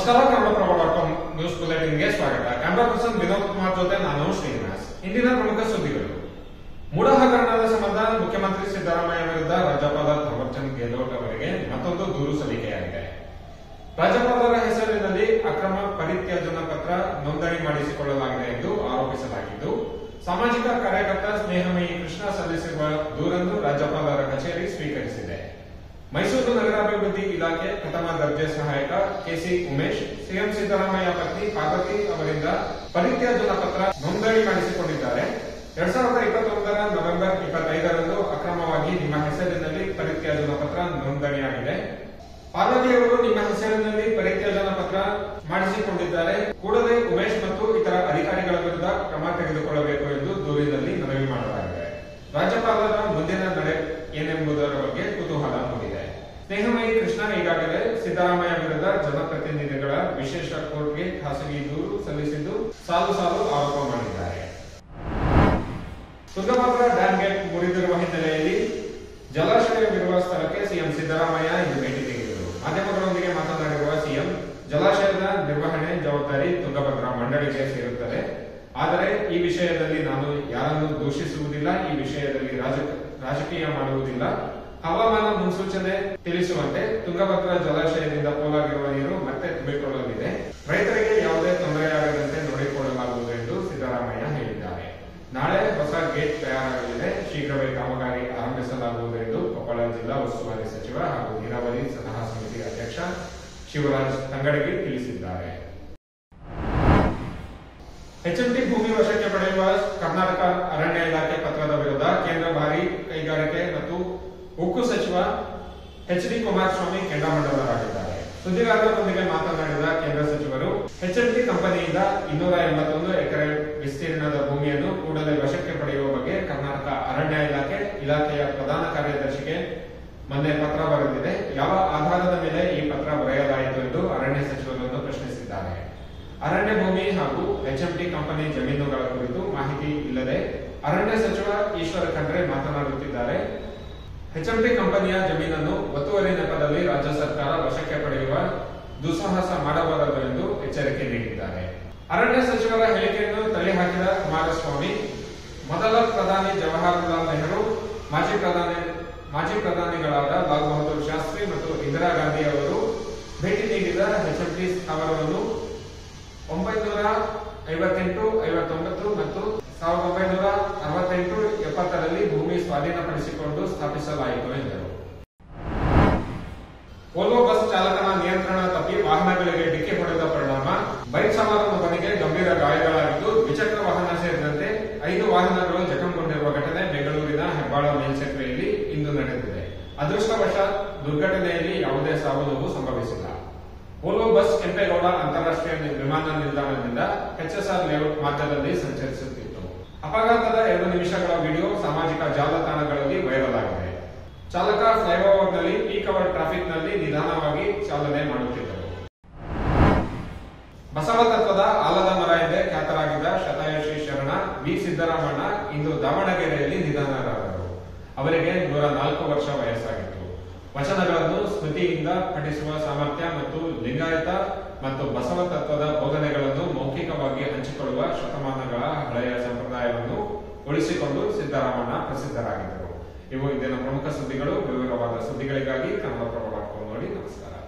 ನಮಸ್ಕಾರ, ಕನ್ನಡಪ್ರಭ.com ನ್ಯೂಸ್ ಬುಲೆಟಿನ್ಗೆ ಸ್ವಾಗತ. Camera person Vinod Kumar ಜೊತೆ ನಾನು ಶ್ರೀನಿವಾಸ್. ಇಂದಿನ ಪ್ರಮುಖ ಸುದ್ದಿಗಳು. ಮೂಡ ಹಗರಣದ ಸಂಬಂಧ ಮುಖ್ಯಮಂತ್ರಿ ಸಿದ್ದರಾಮಯ್ಯ ವಿರುದ್ಧ ರಾಜ್ಯಪಾಲ ಥಾವರ್ಚಂದ್ ಗೆಹ್ಲೋಟ್ ಅವರಿಗೆ ಮತ್ತೊಂದು ದೂರು ಸಲ್ಲಿಕೆಯಾಗಿದೆ. ರಾಜ್ಯಪಾಲರ ಹೆಸರಿನಲ್ಲಿ ಅಕ್ರಮ ಪರಿತ್ಯಾಜನ ಪತ್ರ ನೋಂದಣಿ ಮಾಡಿಸಿಕೊಳ್ಳಲಾಗಿದೆ ಎಂದು ಆರೋಪಿಸಲಾಗಿದ್ದು, ಸಾಮಾಜಿಕ ಕಾರ್ಯಕರ್ತ ಸ್ನೇಹಮಯಿ ಕೃಷ್ಣ ಸಲ್ಲಿಸಿರುವ ದೂರನ್ನು ರಾಜ್ಯಪಾಲರ ಕಚೇರಿ ಸ್ವೀಕರಿಸಿದೆ. ಮೈಸೂರು ನಗರಾಭಿವೃದ್ಧಿ ಇಲಾಖೆ ಪ್ರಥಮ ದರ್ಜೆ ಸಹಾಯಕ ಕೆಸಿ ಉಮೇಶ್ ಸಿಎಂ ಸಿದ್ದರಾಮಯ್ಯ ಪತ್ನಿ ಪಾರ್ವತಿ ಅವರಿಂದ ಪರಿತ್ಯಾಜನ ಪತ್ರ ನೋಂದಣಿ ಮಾಡಿಸಿಕೊಂಡಿದ್ದಾರೆ. 2021 ನವೆಂಬರ್ 25ರಂದು ಅಕ್ರಮವಾಗಿ ನಿಮ್ಮ ಹೆಸರಿನಲ್ಲಿ ಪರಿತ್ಯಾಜನ ಪತ್ರ ನೋಂದಣಿಯಾಗಿದೆ. ಪಾರ್ವತಿಯವರು ನಿಮ್ಮ ಹೆಸರಿನಲ್ಲಿ ಪರಿತ್ಯಾಜನ ಪತ್ರ ಮಾಡಿಸಿಕೊಂಡಿದ್ದಾರೆ. ಕೂಡಲೇ ಉಮೇಶ್ ಮತ್ತು ಇತರ ಅಧಿಕಾರಿಗಳ ವಿರುದ್ಧ ಕ್ರಮ ತೆಗೆದುಕೊಳ್ಳಬೇಕು ಎಂದು ದೂರಿನಲ್ಲಿ ಮನವಿ ಮಾಡಲಾಗಿದೆ. ರಾಜ್ಯಪಾಲರ ಮುಂದಿನ ನಡೆ ಏನೆಂಬುದರ ಬಗ್ಗೆ ಕುತೂಹಲ ಮೂಡಿದೆ. ಸ್ನೇಹಮಯಿ ಕೃಷ್ಣ ಈಗಾಗಲೇ ಸಿದ್ದರಾಮಯ್ಯ ವಿರುದ್ಧ ಜನಪ್ರತಿನಿಧಿಗಳ ವಿಶೇಷ ಕೋರ್ಟ್ಗೆ ಖಾಸಗಿ ದೂರು ಸಲ್ಲಿಸಿದ್ದು, ಸಾಲು ಸಾಲು ಆರೋಪ ಮಾಡಿದ್ದಾರೆ. ತುಂಗಭದ್ರಾ ಡ್ಯಾಂ ಗೇಟ್ ಮುರಿದಿರುವ ಹಿನ್ನೆಲೆಯಲ್ಲಿ ಜಲಾಶಯವಿರುವ ಸ್ಥಳಕ್ಕೆ ಸಿಎಂ ಸಿದ್ದರಾಮಯ್ಯ ಇಂದು ಭೇಟಿ ನೀಡಿದರು. ಮಾಧ್ಯಮಗಳೊಂದಿಗೆ ಮಾತನಾಡಿರುವ ಸಿಎಂ, ಜಲಾಶಯದ ನಿರ್ವಹಣೆ ಜವಾಬ್ದಾರಿ ತುಂಗಭದ್ರಾ ಮಂಡಳಿಗೆ ಸೇರುತ್ತದೆ. ಆದರೆ ಈ ವಿಷಯದಲ್ಲಿ ನಾನು ಯಾರನ್ನು ದೂಷಿಸುವುದಿಲ್ಲ, ಈ ವಿಷಯದಲ್ಲಿ ರಾಜಕೀಯ ಮಾಡುವುದಿಲ್ಲ. ಹವಾಮಾನ ಮುನ್ಸೂಚನೆ ತಿಳಿಸುವಂತೆ ತುಂಗಭದ್ರಾ ಜಲಾಶಯದಿಂದ ಪೋಲಾಗಿರುವ ನೀರು ಮತ್ತೆ ತುಂಬಿಕೊಳ್ಳಲಿದೆ. ರೈತರಿಗೆ ಯಾವುದೇ ತೊಂದರೆಯಾಗದಂತೆ ನೋಡಿಕೊಳ್ಳಲಾಗುವುದು ಎಂದು ಸಿದ್ದರಾಮಯ್ಯ ಹೇಳಿದ್ದಾರೆ. ನಾಳೆ ಹೊಸ ಗೇಟ್ ತಯಾರಾಗಲಿದೆ. ಶೀಘ್ರವೇ ಕಾಮಗಾರಿ ಆರಂಭಿಸಲಾಗುವುದು ಎಂದು ಕೊಪ್ಪಳ ಜಿಲ್ಲಾ ಉಸ್ತುವಾರಿ ಸಚಿವ ಹಾಗೂ ನೀರಾವರಿ ಸಲಹಾ ಸಮಿತಿ ಅಧ್ಯಕ್ಷ ಶಿವರಾಜ್ ತಂಗಡಗಿ ತಿಳಿಸಿದ್ದಾರೆ. ಎಚ್ಎಂಟಿ ಭೂಮಿ ವಶಕ್ಕೆ ಪಡೆಯುವ ಕರ್ನಾಟಕ ಅರಣ್ಯ ಇಲಾಖೆ ಪತ್ರದ ವಿರುದ್ಧ ಕೇಂದ್ರ ಭಾರಿ ಕೈಗಾರಿಕೆ ಮತ್ತು ಉಕ್ಕು ಸಚಿವ ಎಚ್.ಡಿ. ಕುಮಾರಸ್ವಾಮಿ ಕೆಂಡಾಮಂಡಲರಾಗಿದ್ದಾರೆ. ಸುದ್ದಿಗಾರರೊಂದಿಗೆ ಮಾತನಾಡಿದ ಕೇಂದ್ರ ಸಚಿವರು, ಎಚ್ಎಂಟಿ ಕಂಪನಿಯಿಂದ 281 ಎಕರೆ ವಿಸ್ತೀರ್ಣದ ಭೂಮಿಯನ್ನು ಕೂಡಲೇ ವಶಕ್ಕೆ ಪಡೆಯುವ ಬಗ್ಗೆ ಕರ್ನಾಟಕ ಅರಣ್ಯ ಇಲಾಖೆಯ ಪ್ರಧಾನ ಕಾರ್ಯದರ್ಶಿಗೆ ಮೊನ್ನೆ ಪತ್ರ ಬರೆದಿದೆ. ಯಾವ ಆಧಾರದ ಮೇಲೆ ಈ ಪತ್ರ ಬರೆಯಲಾಯಿತು ಎಂದು ಅರಣ್ಯ ಸಚಿವರನ್ನು ಪ್ರಶ್ನಿಸಿದ್ದಾರೆ. ಅರಣ್ಯ ಭೂಮಿ ಹಾಗೂ ಎಚ್ಎಂಟಿ ಕಂಪನಿ ಜಮೀನುಗಳ ಕುರಿತು ಮಾಹಿತಿ ಇಲ್ಲದೆ ಅರಣ್ಯ ಸಚಿವ ಈಶ್ವರ ಖಂಡ್ರೆ ಮಾತನಾಡುತ್ತಿದ್ದಾರೆ. ಎಚ್ಎಂಟಿ ಕಂಪನಿಯ ಜಮೀನನ್ನು ಒತ್ತುವರಿ ನೆಪದಲ್ಲಿ ರಾಜ್ಯ ಸರ್ಕಾರ ವಶಕ್ಕೆ ಪಡೆಯುವ ದುಸ್ಸಾಹಸ ಮಾಡಬಾರದು ಎಂದು ಎಚ್ಚರಿಕೆ ನೀಡಿದ್ದಾರೆ. ಅರಣ್ಯ ಸಚಿವರ ಹೇಳಿಕೆಯನ್ನು ತಳ್ಳಿಹಾಕಿದ ಕುಮಾರಸ್ವಾಮಿ, ಮೊದಲ ಪ್ರಧಾನಿ ಜವಾಹರಲಾಲ್ ನೆಹರು, ಮಾಜಿ ಪ್ರಧಾನಿಗಳಾದ ಲಾಲ್ ಬಹದ್ದೂರ್ ಶಾಸ್ತ್ರಿ ಮತ್ತು ಇಂದಿರಾ ಗಾಂಧಿ ಅವರು ಭೇಟಿ ನೀಡಿದ ಎಚ್ಎಂಟಿ ಸ್ಥಾವರವನ್ನು 1958, 59 ಮತ್ತು 1968, 70ರಲ್ಲಿ ಭೂಮಿ ಸ್ವಾಧೀನಪಡಿಸಿಕೊಂಡು ಸ್ಥಾಪಿಸಲಾಯಿತು ಎಂದರು. ವೋಲ್ವೋ ಬಸ್ ಚಾಲಕನ ನಿಯಂತ್ರಣ ತಪ್ಪಿ ವಾಹನಗಳಿಗೆ ಡಿಕ್ಕಿ ಹೊಡೆದ ಪರಿಣಾಮ ಬೈಕ್ ಸವಾರನೊಬ್ಬನಿಗೆ ಗಂಭೀರ ಗಾಯಗಳಾಗಿದ್ದು, ದ್ವಿಚಕ್ರ ವಾಹನ ಸೇರಿದಂತೆ 5 ವಾಹನಗಳು ಜಖಂಗೊಂಡಿರುವ ಘಟನೆ ಬೆಂಗಳೂರಿನ ಹೆಬ್ಬಾಳ ಮೇಲ್ಸೇತುವೆಯಲ್ಲಿ ಇಂದು ನಡೆದಿದೆ. ಅದೃಷ್ಟವಶಾತ್ ದುರ್ಘಟನೆಯಲ್ಲಿ ಯಾವುದೇ ಸಾವು ನೋವು ಸಂಭವಿಸಿಲ್ಲ. ವೋಲ್ವೋ ಬಸ್ ಕೆಂಪೇಗೌಡ ಅಂತಾರಾಷ್ಟ್ರೀಯ ವಿಮಾನ ನಿಲ್ದಾಣದಿಂದ ಎಚ್ಎಸ್ಆರ್ ಲೇಔಟ್ ಮಾರ್ಗದಲ್ಲಿ ಸಂಚರಿಸುತ್ತಿತ್ತು. ಅಪಘಾತದ 2 ನಿಮಿಷಗಳ ವಿಡಿಯೋ ಸಾಮಾಜಿಕ ಜಾಲತಾಣಗಳಲ್ಲಿ ವೈರಲ್ ಆಗಿದೆ. ಚಾಲಕ ಫ್ಲೈಓವರ್ನಲ್ಲಿ ಪೀಕ್ ಅವರ್ ಟ್ರಾಫಿಕ್ನಲ್ಲಿ ನಿಧಾನವಾಗಿ ಚಾಲನೆ ಮಾಡುತ್ತಿದ್ದರು. ಬಸವ ತತ್ವದ ಆಲದ ಮರ ಎಂದೇ ಖ್ಯಾತರಾಗಿದ್ದ ಶತಾಯುಷಿ ಶರಣ ವಿ. ಸಿದ್ದರಾಮಣ್ಣ ಇಂದು ದಾವಣಗೆರೆಯಲ್ಲಿ ನಿಧನರಾದರು. ಅವರಿಗೆ 104 ವರ್ಷ ವಯಸ್ಸಾಗಿತ್ತು. ವಚನಗಳನ್ನು ಸ್ಮೃತಿಯಿಂದ ಪಠಿಸುವ ಸಾಮರ್ಥ್ಯ ಮತ್ತು ಲಿಂಗಾಯತ ಮತ್ತು ಬಸವ ತತ್ವದ ಬೋಧನೆಗಳನ್ನು ಮೌಖಿಕವಾಗಿ ಹಂಚಿಕೊಳ್ಳುವ ಶತಮಾನಗಳ ಹಳೆಯ ಸಂಪ್ರದಾಯವನ್ನು ಉಳಿಸಿಕೊಂಡು ಸಿದ್ದರಾಮಣ್ಣ ಪ್ರಸಿದ್ಧರಾಗಿದ್ದರು. ಇವು ಇಂದಿನ ಪ್ರಮುಖ ಸುದ್ದಿಗಳು. ವಿವರವಾದ ಸುದ್ದಿಗಳಿಗಾಗಿ ಕನ್ನಡಪ್ರಭ.com ನೋಡಿ. ನಮಸ್ಕಾರ.